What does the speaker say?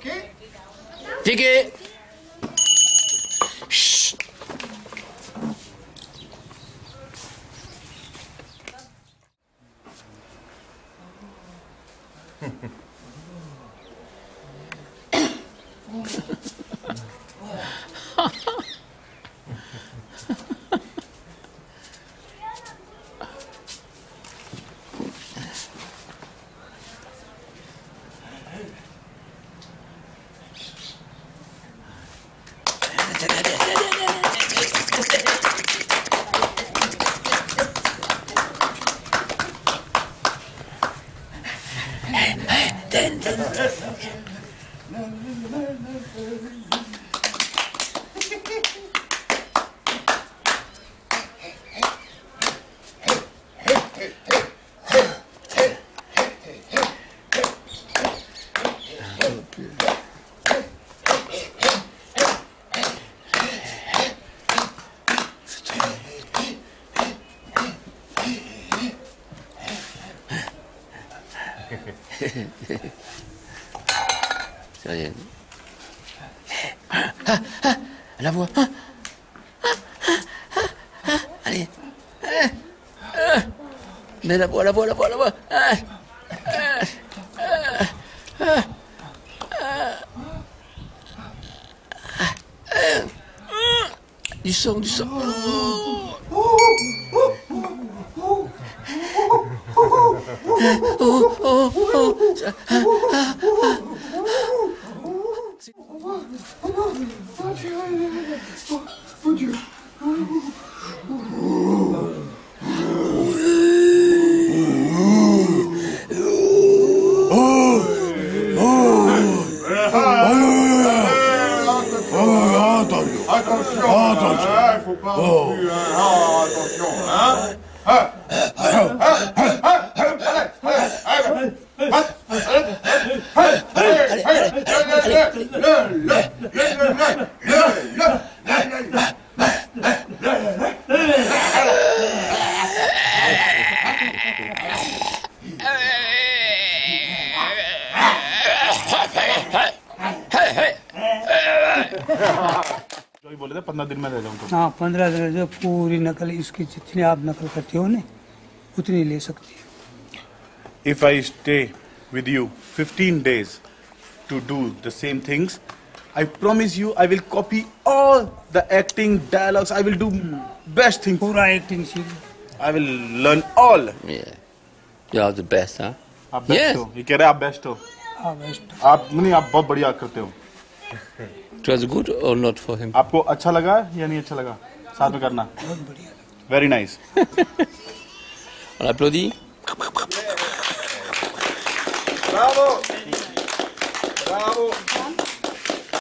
ठीक है। Sérieux. La voix. Allez. Mais la voix. Du sang. Faut pas non plus, attention, बोले थे 15 दिन में दे जाऊँ। हाँ 15 दिन जो पूरी नकल इसकी जितनी आप नकल करते हो ना उतनी ले सकती है। If I stay with you 15 days to do the same things, I promise you I will copy all the acting dialogues. I will do best thing. पूरा एक्टिंग सीख। I will learn all. Yeah. You are the best, huh? आप best हो। ये कह रहे हैं आप best हो। हाँ बेस्ट। आप नहीं, आप बहुत बढ़िया करते हो। It was good or not for him? आपको अच्छा लगा या नहीं अच्छा लगा? साथ में करना। बहुत बढ़िया। Very nice. On applaudit. Bravo. Bravo.